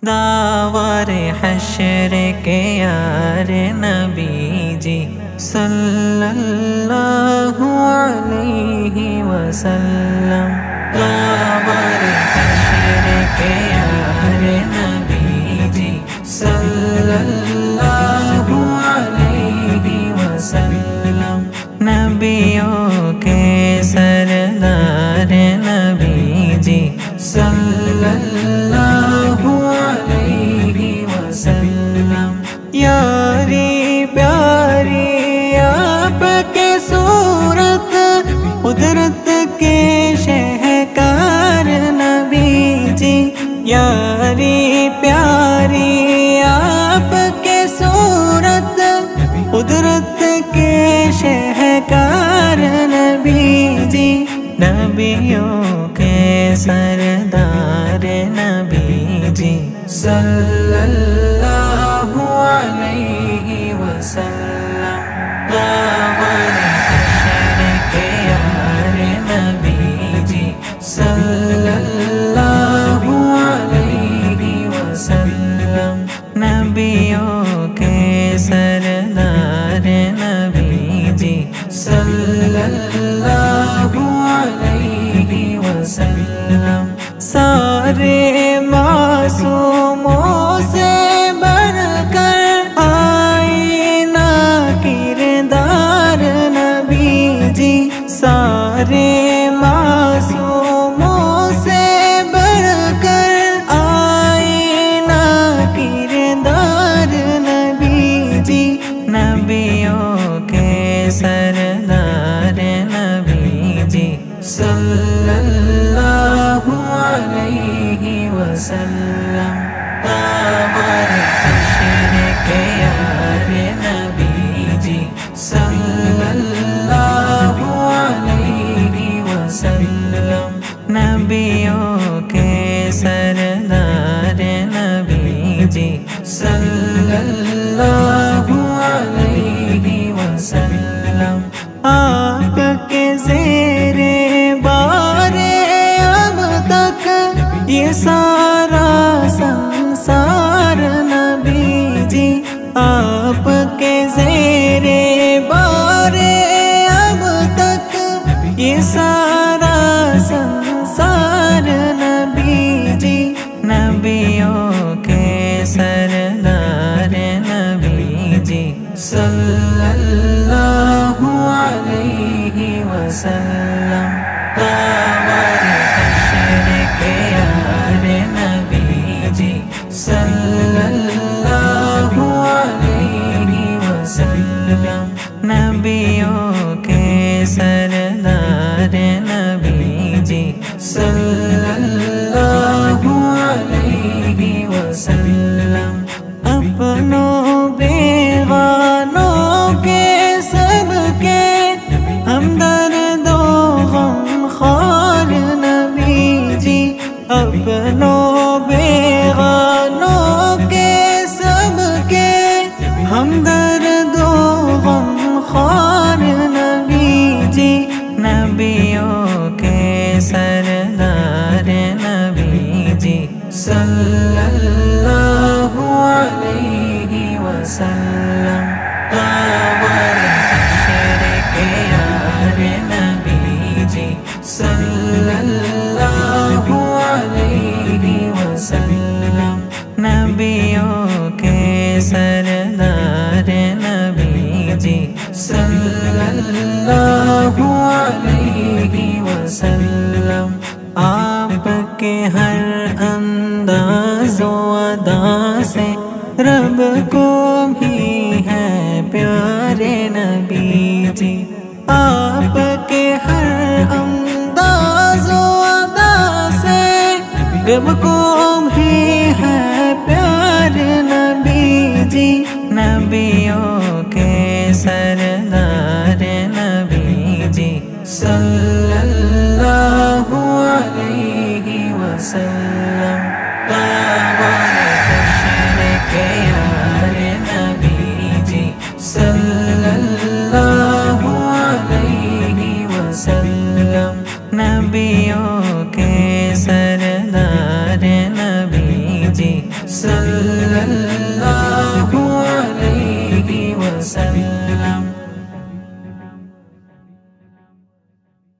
داور حشر کے یار نبی جی صلی اللہ علیہ وسلم، داور حشر کے یار نبی جی صلی اللہ علیہ وسلم، نبیوں کے سردار نبی جی صلی اللہ علیہ وسلم، یاری پیاری آپ کے صورت قدرت کے شہکار نبی جی، یاری پیاری آپ کے صورت قدرت کے شہکار نبی جی، نبیوں کے سردار نبی جی صلی اللہ علیہ وسلم، داور حشر کے یار نبی جی صلی اللہ علیہ وسلم، نبیوں کے سردار نبی جی صلی اللہ علیہ وسلم، سارے معصوموں سے بڑھ کر آئینہ کردار نبی جی، سارے معصوموں سے بڑھ کر آئینہ کردار نبی جی، نبیوں کے سردار نبی جی صلی اللہ علیہ وسلم، داور حشر کے یار نبی جی صلی اللہ علیہ وسلم، نبیوں کے سردار نبی جی صلی اللہ علیہ وسلم، آپ کے زیر بار اب تک یہ سارا سنسار نبی جی، آپ کے زیر بار اب تک یہ سارا سنسار نبی جی، نبیوں کے سردار نبی جی صلی اللہ علیہ وسلم، داور حشر کے یار نبی جی صلی اللہ علیہ وسلم، نبیوں کے سردار نبی جی صلی اللہ علیہ وسلم، اپنوں بیگانوں کے سب کے ہمدرد و غمخوار نبی جی، اپنوں بیگانوں کے سب کے ہمدرد و غمخوار نبی جی، نبیوں کے سردار نبی جی صلی اللہ علیہ وسلم، داور حشر کے یار نبی جی صلی اللہ علیہ وسلم، نبیوں کے سردار نبی جی صلی اللہ علیہ وسلم، آپ کے ہر انداز و ادا سے رب کو بھی ہے پیارے نبی جی، آپ کے ہر انداز و ادا سے رب کو بھی ہے پیارے نبی جی، نبیوں کے سردار نبی جی صلی اللہ علیہ وسلم۔